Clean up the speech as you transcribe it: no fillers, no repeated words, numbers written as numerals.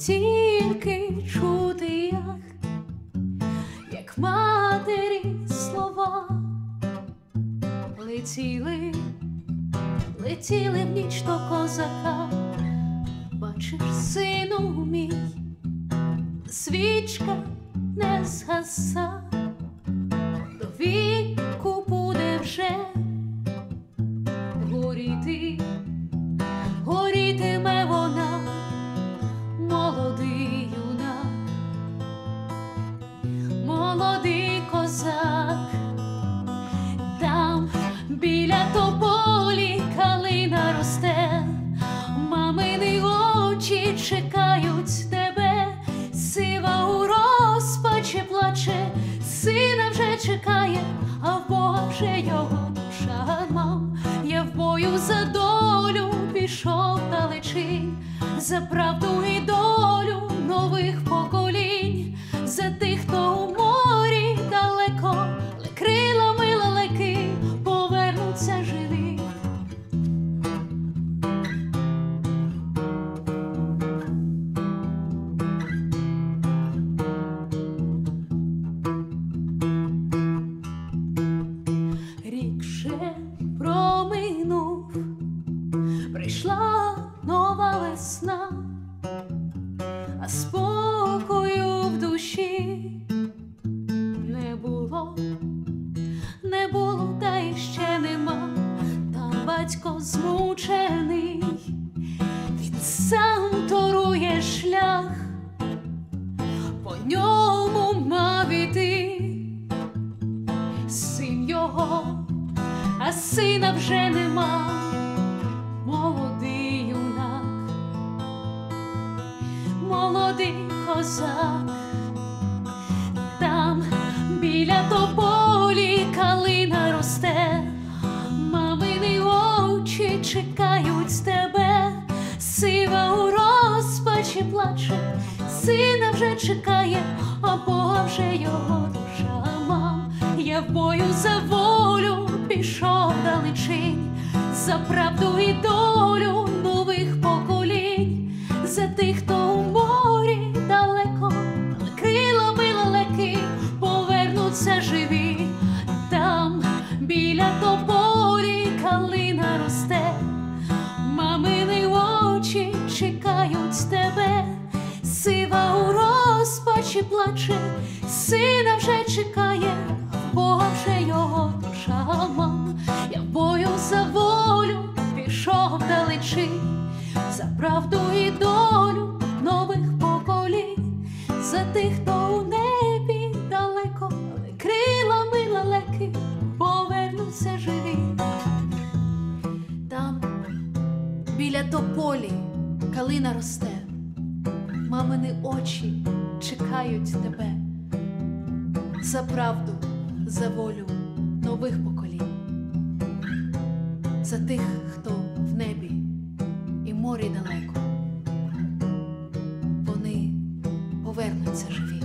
тільки чути, як матері слова летіли, летіли в ніч до козака. Бачиш, сину мій, свічка не згаса, до віку буде вже горіти, горітиме вона, молодий юнак, молодий козак. Там біля тополі калина росте, мамини очі чекають тебе, сива у розпачі плаче, сина вже чекає, а в Бога вже його душа. Мам, я в бою за долю пішов далечінь, за правду і долю нових поколінь, за тих, хто у морі далеко, але крилами лелеки повернуться живі. Рік ще проминув, прийшла нова весна, а спокою в душі не було, не було, та й ще нема. Там батько змучений, він сам торує шлях, по ньому мав іти син його, а сина вже нема. Молодий юнак, молодий козак, там біля тополі калина росте, мамини очі чекають тебе, сива у розпачі плаче, сина вже чекає, а Бога вже його душа. Мам, я в бою за волю пішов далечінь, за правду і долю нових поколінь, за тих, хто у морі далеко, але крилами лелеки повернуться живі. Там біля тополі калина росте, мамини очі чекають тебе, сива у розпачі плаче, сина вже чекає, а в Бога вже його душа. Мам, я в бою за волю пішов далечінь, за правду і долю нових поколінь, за тих, хто у небі далеко, але крилами лелеки повернуться живі. Там біля тополі калина росте, мамини очі чекають тебе, за правду, за волю нових поколінь, за тих, хто в небі і морі далеко, вони повернуться живі.